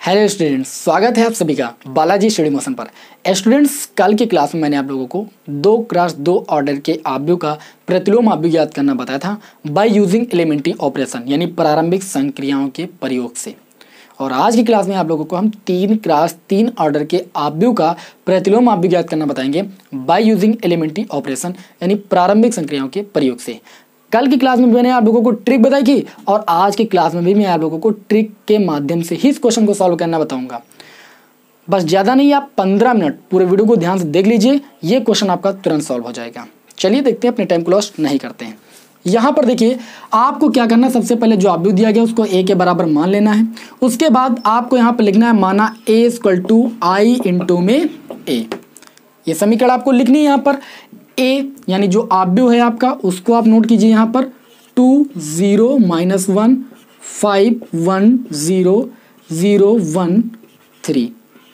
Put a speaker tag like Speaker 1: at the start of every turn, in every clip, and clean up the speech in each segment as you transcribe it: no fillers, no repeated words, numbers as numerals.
Speaker 1: Hello students, स्वागत है आप सभी का बालाजी स्टडी मोशन पर। स्टूडेंट्स, कल की क्लास में मैंने आप लोगों को 2x2 ऑर्डर के आव्यूह का प्रतिलोम आव्यूह याद करना बताया था बाय यूजिंग एलिमेंट्री ऑपरेशन, यानी प्रारंभिक संक्रियाओं के प्रयोग से। और आज की क्लास में आप लोगों को हम 3x3 ऑर्डर के आव्यूह का प्रतिलोम आव्यूह याद करना बताएंगे बाय यूजिंग एलिमेंट्री ऑपरेशन, यानी प्रारंभिक संक्रियाओं के प्रयोग से। कल की क्लास में मैंने आप लोगों को ट्रिक बताई थी और आज की क्लास में भी मैं आप लोगों को ट्रिक के माध्यम से ही इस क्वेश्चन को सॉल्व करना बताऊंगा। बस ज़्यादा नहीं, आप 15 मिनट पूरे वीडियो को ध्यान से देख लीजिए, ये क्वेश्चन आपका तुरंत सॉल्व हो जाएगा। चलिए देखते हैं, अपने टाइम को लॉस्ट नहीं करते हैं। यहाँ पर देखिए, आपको क्या करना है, सबसे पहले जो आव्यूह दिया गया उसको a के बराबर मान लेना है। उसके बाद आपको यहाँ पर लिखना है माना a = i × में a। ये समीकरण आपको लिखनी है। यहाँ पर a यानी जो आव्यूह है आपका, उसको आप नोट कीजिए यहाँ पर 2 0 -1 5 1 0 0 1 3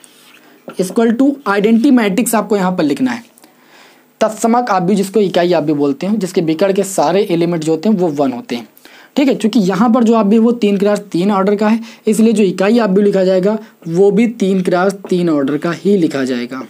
Speaker 1: = आइडेंटिटी मैट्रिक्स आपको यहाँ पर लिखना है। तत्समक आव्यूह, जिसको इकाई आव्यूह बोलते हैं, जिसके विकर्ण के सारे एलिमेंट जो होते हैं वो 1 होते हैं। ठीक है, क्योंकि यहाँ पर जो आव्यूह वो 3x3 ऑर्डर का है, इसलिए जो इकाई आव्यूह लिखा जाएगा वो भी 3x3 ऑर्डर का ही लिखा जाएगा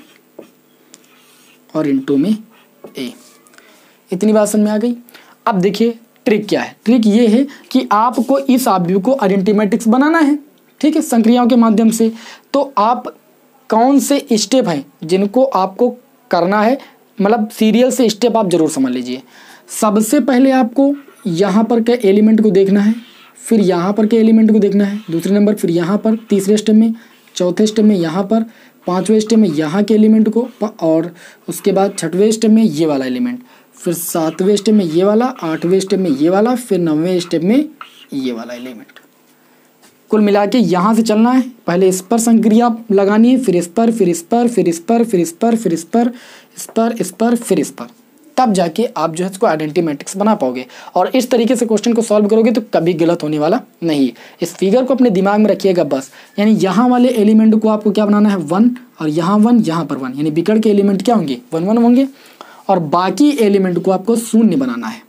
Speaker 1: और इनटू में a। इतनी बात समझ में आ गई। अब देखिए ट्रिक क्या है। ट्रिक ये है कि आपको इस आव्यूह को आइडेंटिटी मैट्रिक्स बनाना है, ठीक है, संक्रियाओं के माध्यम से। तो आप कौन से स्टेप हैं जिनको आपको करना है, मतलब सीरियल से स्टेप आप जरूर समझ लीजिए। सबसे पहले आपको यहाँ पर के एलिमेंट को देखना है, फिर यहाँ पर के एलिमेंट को देखना है दूसरे नंबर, फिर यहाँ पर तीसरे स्टेप में, चौथे स्टेप में यहाँ पर, पाँचवें स्टेप में यहाँ के एलिमेंट को, और उसके बाद छठवें स्टेप में ये वाला एलिमेंट, फिर सातवें स्टेप में ये वाला, आठवें स्टेप में ये वाला, फिर नौवें स्टेप में ये वाला एलिमेंट। कुल मिला के यहाँ से चलना है। पहले इस पर संक्रिया लगानी है, फिर इस पर, फिर इस पर, फिर इस पर, फिर इस पर, फिर इस पर, इस पर, इस पर, फिर इस पर, तब जाके आप जो है इसको आइडेंटिटी मैट्रिक्स बना पाओगे। और इस तरीके से क्वेश्चन को सॉल्व करोगे तो कभी गलत होने वाला नहीं। इस फिगर को अपने दिमाग में रखिएगा बस। यानी यहाँ वाले एलिमेंट को आपको क्या बनाना है, 1, और यहाँ 1, यहाँ पर 1, यानी विकर्ण के एलिमेंट क्या होंगे, 1 1 होंगे, और बाकी एलिमेंट को आपको 0 बनाना है।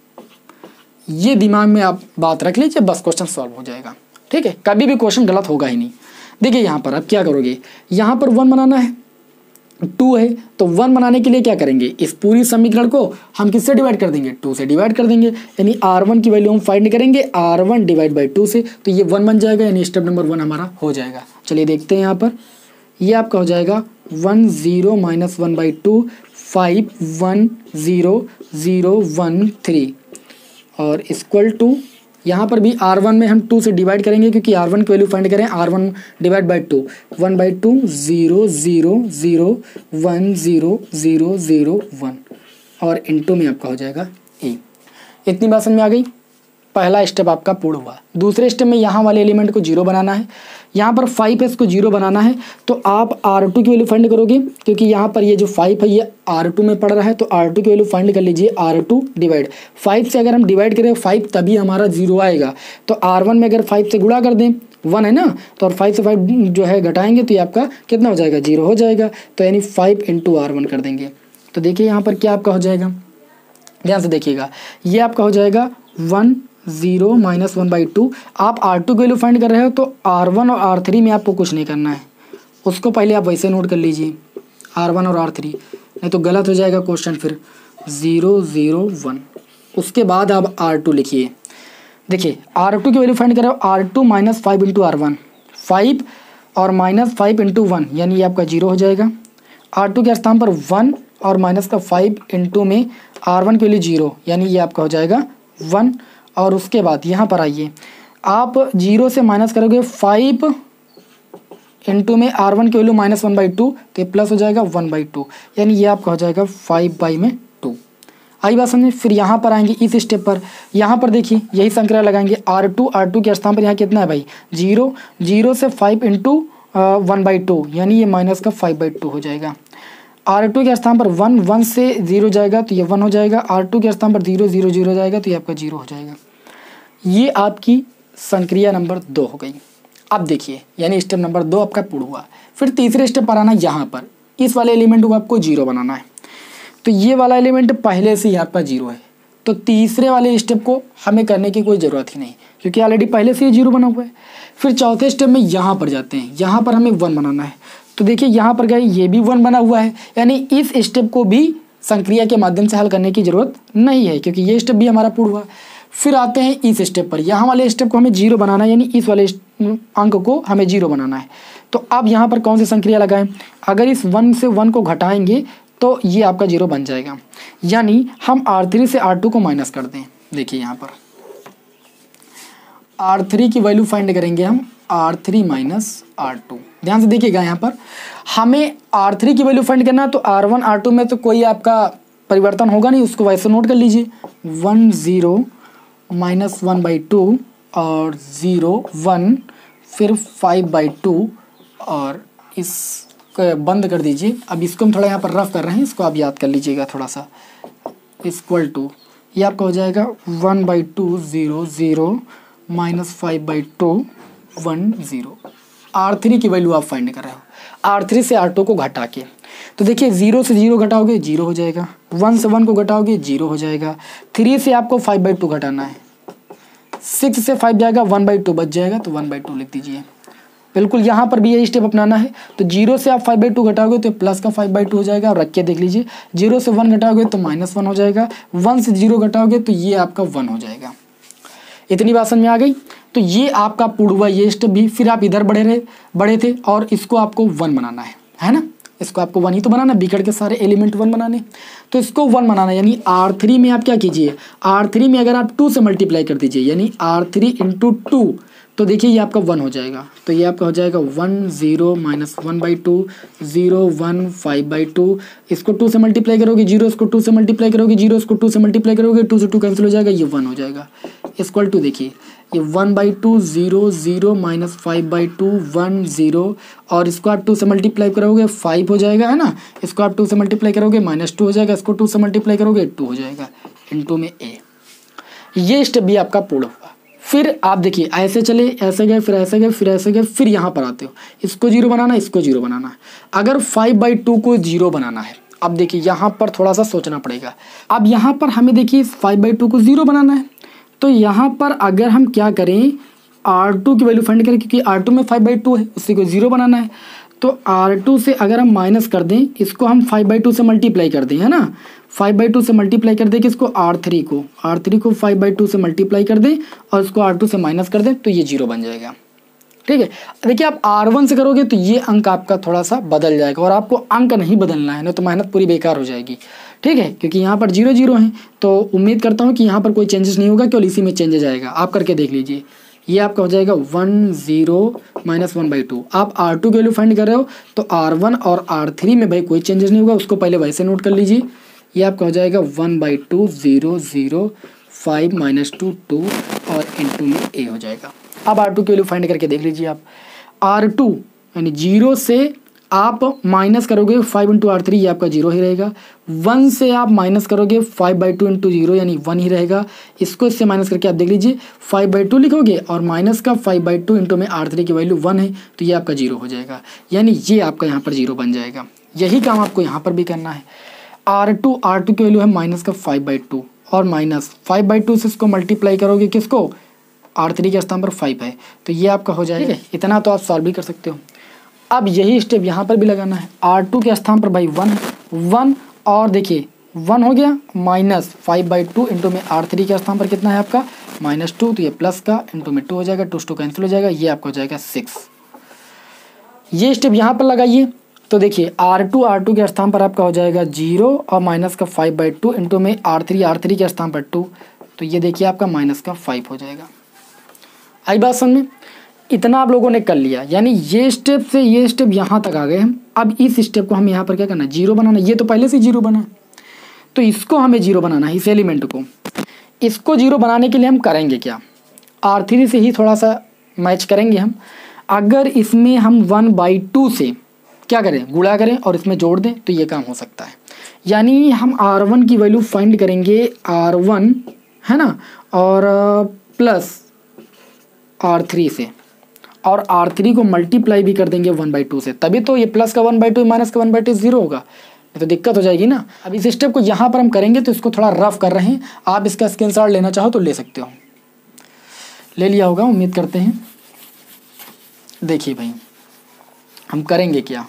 Speaker 1: ये दिमाग में आप बात रख लीजिए, बस क्वेश्चन सॉल्व हो जाएगा। ठीक है, कभी भी क्वेश्चन गलत होगा ही नहीं। देखिए यहाँ पर आप क्या करोगे, यहाँ पर 1 बनाना है, 2 है, तो 1 बनाने के लिए क्या करेंगे, इस पूरी समीकरण को हम किससे डिवाइड कर देंगे, 2 से डिवाइड कर देंगे। यानी R1 की वैल्यू हम फाइंड करेंगे R1 / 2 से, तो ये 1 बन जाएगा, यानी स्टेप नंबर 1 हमारा हो जाएगा। चलिए देखते हैं यहाँ पर, ये आपका हो जाएगा 1 0 - 1/2 5 1 0 0 1 3 और = यहाँ पर भी R1 में हम 2 से डिवाइड करेंगे, क्योंकि R1 की वैल्यू फाइंड करें, R1 / 2 1/2 0 0 0 1 0 0 0 1 और इनटू में आपका हो जाएगा a। इतनी बात समझ में आ गई। पहला स्टेप आपका पूर्ण हुआ। दूसरे स्टेप में यहाँ वाले एलिमेंट को 0 बनाना है। यहाँ पर 5 है, इसको 0 बनाना है, तो आप R2 की वैल्यू फाइंड करोगे, क्योंकि यहाँ पर ये जो 5 है ये R2 में पड़ रहा है, तो R2 की वैल्यू फाइंड कर लीजिए। R2 डिवाइड 5 से अगर हम डिवाइड करें 5 तभी हमारा 0 आएगा। तो R1 में अगर 5 से गुणा कर दें, 1 है ना, तो और 5 से 5 जो है घटाएंगे तो ये आपका कितना हो जाएगा, 0 हो जाएगा। तो यानी 5 × R1 कर देंगे। तो देखिए यहाँ पर क्या आपका हो जाएगा, ध्यान से देखिएगा, ये आपका हो जाएगा 1 0 - 1/2। आप R2 की वैल्यू फाइंड कर रहे हो, तो R1 और R3 में आपको कुछ नहीं करना है, उसको पहले आप वैसे नोट कर लीजिए, R1 और R3, नहीं तो गलत हो जाएगा क्वेश्चन। फिर 0 0 1, उसके बाद आप R2 लिखिए। देखिए R2 की वैल्यू फाइंड कर रहे हो, R2 - 5 × R1, 5 और -5 × 1, यानी ये आपका 0 हो जाएगा। R2 के स्थान पर 1 और -5 × में R1 की वैल्यू 0, यानी ये आपका हो जाएगा 1। और उसके बाद यहाँ पर आइए, आप 0 से माइनस करोगे 5 × में R1 की वैल्यू -1/2, तो ये प्लस हो जाएगा 1/2, यानी ये आपका हो जाएगा 5/2। आई बात समझे। फिर यहाँ पर आएंगे इस स्टेप पर, यहाँ पर देखिए यही संक्रिया लगाएंगे। R2 के स्थान पर यहाँ कितना है भाई, 0, 0 से 5 × 1/2, यानी ये माइनस का 5/2 हो जाएगा। R2 के स्थान पर 1, 1 से 0 जाएगा तो ये 1 हो जाएगा। R2 के स्थान पर 0 0 0 जाएगा तो ये आपका 0 हो जाएगा। ये आपकी संक्रिया नंबर 2 हो गई। अब देखिए, यानी स्टेप नंबर 2 आपका पूर्ण हुआ। फिर तीसरे स्टेप पर आना, यहाँ पर इस वाले एलिमेंट को आपको 0 बनाना है। तो ये वाला एलिमेंट पहले से ही आपका 0 है, तो तीसरे वाले स्टेप को हमें करने की कोई ज़रूरत ही नहीं, क्योंकि ऑलरेडी पहले से ही 0 बना हुआ है। फिर चौथे स्टेप में यहाँ पर जाते हैं, यहाँ पर हमें 1 बनाना है। तो देखिए यहाँ पर गए, ये भी 1 बना हुआ है, यानी इस स्टेप को भी संक्रिया के माध्यम से हल करने की ज़रूरत नहीं है, क्योंकि ये स्टेप भी हमारा पूर्ण हुआ। फिर आते हैं इस स्टेप पर, यहाँ वाले स्टेप को हमें 0 बनाना है, यानी इस वाले अंक को हमें 0 बनाना है। तो अब यहाँ पर कौन सी संक्रिया लगाएं? अगर इस 1 से 1 को घटाएंगे तो ये आपका 0 बन जाएगा, यानी हम R3 से R2 को माइनस कर दें। देखिए यहाँ पर R3 की वैल्यू फाइंड करेंगे हम, R3 माइनस R2। ध्यान से देखिएगा, यहाँ पर हमें R3 की वैल्यू फाइंड करना है, तो R1 R2 में तो कोई आपका परिवर्तन होगा नहीं, उसको वैसे नोट कर लीजिए। 1 0 माइनस 1/2 और 0 1, फिर 5/2 और इस बंद कर दीजिए। अब इसको हम थोड़ा यहाँ पर रफ कर रहे हैं, इसको आप याद कर लीजिएगा थोड़ा सा। इक्वल टू ये आपका हो जाएगा 1/2 0 0 माइनस 5/2 1 0। R3 की वैल्यू आप फाइंड कर रहे हो, R3 से R2 को घटा के। तो देखिए 0 से 0 घटाओगे 0 हो जाएगा, 1 से 1 को घटाओगे 0 हो जाएगा, 3 से आपको 5/2 घटाना है, 6 से 5 जाएगा 1/2 बच जाएगा, तो 1/2 लिख दीजिए। बिल्कुल यहाँ पर भी यही स्टेप अपनाना है। तो 0 से आप 5/2 घटाओगे तो प्लस का 5/2 हो जाएगा, और रख के देख लीजिए। 0 से 1 घटाओगे तो -1 हो जाएगा, 1 से 0 घटाओगे तो ये आपका 1 हो जाएगा। इतनी बात समझ में आ गई? तो ये आपका पूर्ण हुआ ये स्टेप भी। फिर आप इधर बढ़े थे और इसको आपको 1 बनाना है ना? इसको आपको 1 ही तो बनाना, बिगड़ के सारे एलिमेंट 1 बनाने। तो इसको 1 बनाना, यानी R3 में आप क्या कीजिए, R3 में अगर आप 2 से मल्टीप्लाई कर दीजिए, यानी R3 × 2, तो देखिए ये आपका 1 हो जाएगा। तो ये आपका हो जाएगा 1 0 माइनस 1/2 0 1 5/2। इसको 2 से मल्टीप्लाई करोगे 0, इसको 2 से मल्टीप्लाई करोगे 0, इसको 2 से मल्टीप्लाई करोगे 2 से 2 कैंसिल हो जाएगा, ये 1 हो जाएगा। इक्वल टू देखिए ये 1/2 0 0 माइनस 5/2 1 0, और इसको आप 2 से मल्टीप्लाई करोगे 5 हो जाएगा, है ना? इसको आप 2 से मल्टीप्लाई करोगे -2 हो जाएगा, इसको 2 से मल्टीप्लाई करोगे 2 हो जाएगा, इनटू में a। ये स्टेप भी आपका पूर्ण हुआ। फिर आप देखिए ऐसे चले, ऐसे गए, फिर ऐसे गए, फिर ऐसे गए, फिर यहाँ पर आते हो, इसको 0 बनाना है, इसको 0 बनाना है। अगर 5/2 को 0 बनाना है, अब देखिए यहाँ पर थोड़ा सा सोचना पड़ेगा। अब यहाँ पर हमें देखिए 5/2 को 0 बनाना है, तो यहाँ पर अगर हम क्या करें, R2 की वैल्यू फाइंड करें, क्योंकि R2 में 5/2 है, उसी को 0 बनाना है। तो R2 से अगर हम माइनस कर दें, इसको हम 5/2 से मल्टीप्लाई कर दें, है ना? 5/2 से मल्टीप्लाई कर दें किसको, R3 को 5/2 से मल्टीप्लाई कर दें, और इसको R2 से माइनस कर दें, तो ये 0 बन जाएगा। ठीक है, देखिए आप R1 से करोगे तो ये अंक आपका थोड़ा सा बदल जाएगा, और आपको अंक नहीं बदलना है, ना तो मेहनत पूरी बेकार हो जाएगी। ठीक है, क्योंकि यहाँ पर 0 0 है, तो उम्मीद करता हूँ कि यहाँ पर कोई चेंजेस नहीं होगा, केवल इसी में चेंजेस आएगा। आप करके देख लीजिए, ये आपका हो जाएगा 1 0 माइनस 1/2। आप R2 की वैल्यू फाइंड कर रहे हो, तो R1 और R3 में भाई कोई चेंजेस नहीं होगा, उसको पहले वैसे नोट कर लीजिए। ये आपका हो जाएगा 1/2 0 0 5 -2 2, और इनटू में a हो जाएगा। अब R2 की वैल्यू फाइंड करके देख लीजिए आप। R2 यानी 0 से आप माइनस करोगे 5 × R3, ये आपका 0 ही रहेगा। 1 से आप माइनस करोगे 5/2 × 0, यानी 1 ही रहेगा। इसको इससे माइनस करके आप देख लीजिए, 5/2 लिखोगे और माइनस का 5/2 इंटू में R3 की वैल्यू 1 है, तो ये आपका 0 हो जाएगा, यानी ये आपका यहाँ पर 0 बन जाएगा। यही काम आपको यहाँ पर भी करना है। R2 की वैल्यू है माइनस का 5/2, और माइनस 5/2 से इसको मल्टीप्लाई करोगे किसको, R3 के स्थान पर 5 है, तो ये आपका हो जाएगा। इतना तो आप सॉल्व भी कर सकते हो। अब यही स्टेप यहाँ पर भी लगाना है। R2 के स्थान पर भाई 1 है, 1, और देखिए 1 हो गया, माइनस 5/2 इंटू में R3 के स्थान पर कितना है आपका -2, तो ये प्लस का इंटू में 2 हो जाएगा, 2 से 2 कैंसिल हो जाएगा, ये आपका हो जाएगा 6। ये स्टेप यहाँ पर लगाइए, तो देखिए R2 के स्थान पर आपका हो जाएगा 0, और माइनस का 5/2 इंटू में R3 के स्थान पर 2, तो ये देखिए आपका माइनस का 5 हो जाएगा। आई बात समझ में? इतना आप लोगों ने कर लिया, यानी ये स्टेप से ये स्टेप यहाँ तक आ गए हम। अब इस स्टेप को हम यहाँ पर क्या करना है, 0 बनाना। ये तो पहले से 0 बना है, तो इसको हमें 0 बनाना है, इस एलिमेंट को। इसको 0 बनाने के लिए हम करेंगे क्या, R3 से ही थोड़ा सा मैच करेंगे हम। अगर इसमें हम 1/2 से क्या करें, गुणा करें और इसमें जोड़ दें, तो ये काम हो सकता है। यानी हम R1 की वैल्यू फाइंड करेंगे, R1 है ना, और प्लस R3 से, और R3 को मल्टीप्लाई भी कर देंगे 1/2 से, तभी तो ये प्लस का 1/2 माइनस का 1/2 0 होगा। तो दिक्कत हो जाएगी ना। अब इस स्टेप को यहाँ पर हम करेंगे तो इसको थोड़ा रफ कर रहे हैं, आप इसका स्क्रीनशॉट लेना चाहो तो ले सकते हो, ले लिया होगा उम्मीद करते हैं। देखिए भाई हम करेंगे क्या,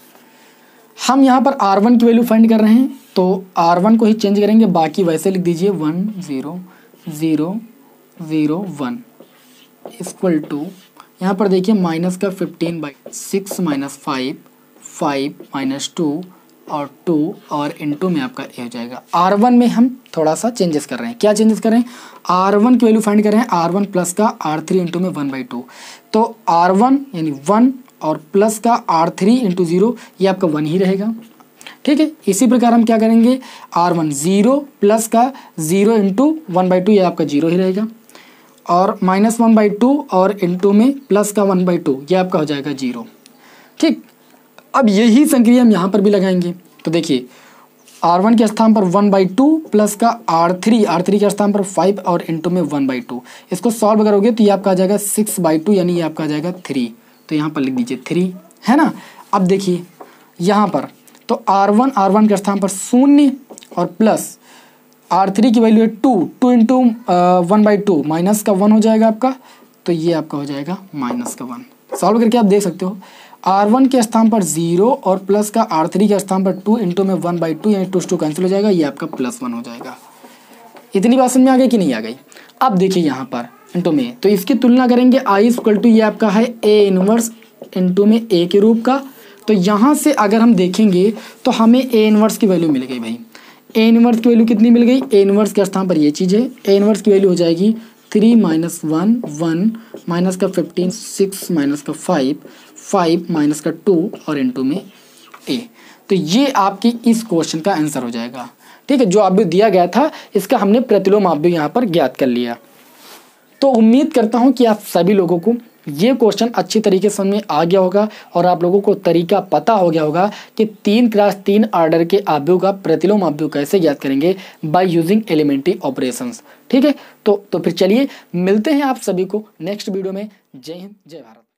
Speaker 1: हम यहाँ पर R1 की वैल्यू फाइंड कर रहे हैं तो R1 को ही चेंज करेंगे, बाकी वैसे लिख दीजिए 1 0 0 0 1 इक्वल टू, यहाँ पर देखिए माइनस का 15/6 माइनस 5 5 माइनस 2 और 2 और इनटू में आपका ए हो जाएगा। R1 में हम थोड़ा सा चेंजेस कर रहे हैं, क्या चेंजेस कर रहे हैं, R1 की वैल्यू फाइंड कर रहे हैं, R1 प्लस का R3 इंटू में 1/2, तो R1 यानी 1 और प्लस का R3 इंटू 0 ये आपका 1 ही रहेगा। ठीक है, इसी प्रकार हम क्या करेंगे, R1 0 प्लस का 0 इंटू 1/2 ये आपका 0 ही रहेगा, और माइनस 1/2 और इंटू में प्लस का 1/2 ये आपका हो जाएगा 0। ठीक, अब यही संक्रिया हम यहाँ पर भी लगाएंगे, तो देखिए R1 के स्थान पर 1/2 प्लस का R3 के स्थान पर 5 और इंटू में 1/2, इसको सॉल्व करोगे तो ये आपका आ जाएगा 6/2 यानी ये आपका आ जाएगा 3, तो यहाँ पर लिख दीजिए 3 है ना। अब देखिए यहाँ पर तो R1 के स्थान पर 0 और प्लस R3 की वैल्यू है 2 इंटू 1/2 माइनस का 1 हो जाएगा आपका, तो ये आपका हो जाएगा माइनस का 1। सॉल्व करके आप देख सकते हो R1 के स्थान पर 0 और प्लस का R3 के स्थान पर 2 इंटू में 1/2 यानी 2 कैंसिल हो जाएगा, ये आपका +1 हो जाएगा। इतनी बात समझ में आ गई कि नहीं आ गई। अब देखिए यहाँ पर इंटू में, तो इसकी तुलना करेंगे I इक्वल टू ये आपका है A इनवर्स इंटू में A के रूप का, तो यहाँ से अगर हम देखेंगे तो हमें A इनवर्स की वैल्यू मिल गई भाई। A इनवर्स की वैल्यू कितनी मिल गई, A इनवर्स के स्थान पर ये चीज़ है, A इनवर्स की वैल्यू हो जाएगी 3 माइनस 1 1 माइनस का 15 6 माइनस का 5 5 माइनस का 2 और इंटू में A। तो ये आपकी इस क्वेश्चन का आंसर हो जाएगा। ठीक है, जो अभी दिया गया था इसका हमने प्रतिलोम अवयव यहाँ पर ज्ञात कर लिया। तो उम्मीद करता हूँ कि आप सभी लोगों को ये क्वेश्चन अच्छी तरीके से समझ में आ गया होगा और आप लोगों को तरीका पता हो गया होगा कि 3x3 ऑर्डर के अवयव का प्रतिलोम अवयव कैसे ज्ञात करेंगे बाय यूजिंग एलिमेंट्री ऑपरेशंस। ठीक है, तो फिर चलिए मिलते हैं आप सभी को नेक्स्ट वीडियो में। जय हिंद, जय भारत।